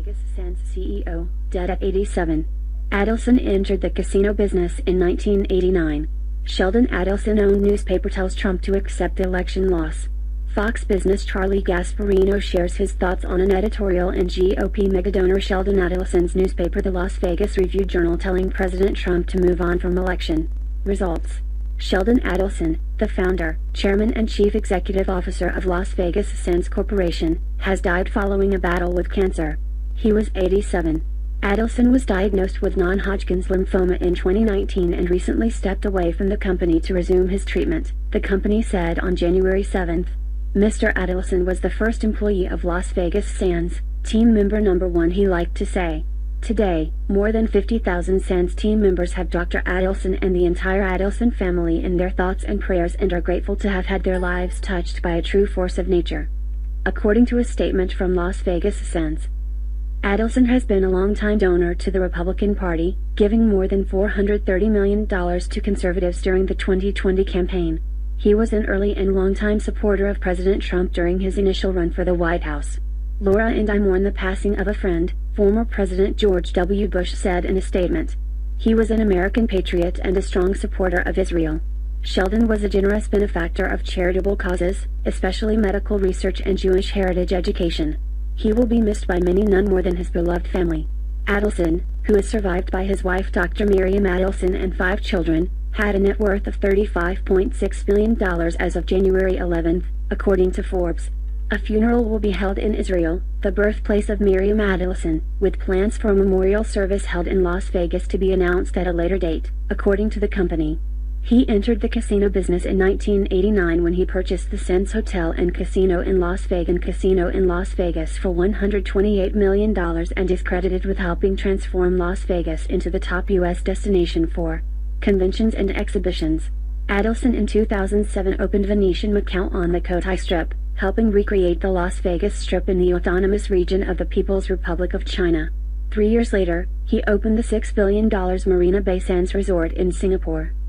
Vegas Sands CEO, dead at 87. Adelson entered the casino business in 1989. Sheldon Adelson owned newspaper tells Trump to accept the election loss. Fox Business Charlie Gasparino shares his thoughts on an editorial in GOP megadonor Sheldon Adelson's newspaper The Las Vegas Review-Journal telling President Trump to move on from election results. Sheldon Adelson, the founder, chairman and chief executive officer of Las Vegas Sands Corporation, has died following a battle with cancer. He was 87. Adelson was diagnosed with non-Hodgkin's lymphoma in 2019 and recently stepped away from the company to resume his treatment, the company said on January 7. Mr. Adelson was the first employee of Las Vegas Sands, team member number one, he liked to say. Today, more than 50,000 Sands team members have Dr. Adelson and the entire Adelson family in their thoughts and prayers and are grateful to have had their lives touched by a true force of nature. According to a statement from Las Vegas Sands, Adelson has been a longtime donor to the Republican Party, giving more than $430 million to conservatives during the 2020 campaign. He was an early and longtime supporter of President Trump during his initial run for the White House. Laura and I mourn the passing of a friend, former President George W. Bush said in a statement. He was an American patriot and a strong supporter of Israel. Sheldon was a generous benefactor of charitable causes, especially medical research and Jewish heritage education. He will be missed by many, none more than his beloved family. Adelson, who is survived by his wife Dr. Miriam Adelson and 5 children, had a net worth of $35.6 billion as of January 11, according to Forbes. A funeral will be held in Israel, the birthplace of Miriam Adelson, with plans for a memorial service held in Las Vegas to be announced at a later date, according to the company. He entered the casino business in 1989 when he purchased the Sands Hotel and Casino in Las Vegas for $128 million and is credited with helping transform Las Vegas into the top U.S. destination for conventions and exhibitions. Adelson in 2007 opened Venetian Macao on the Cotai Strip, helping recreate the Las Vegas Strip in the autonomous region of the People's Republic of China. 3 years later, he opened the $6 billion Marina Bay Sands Resort in Singapore.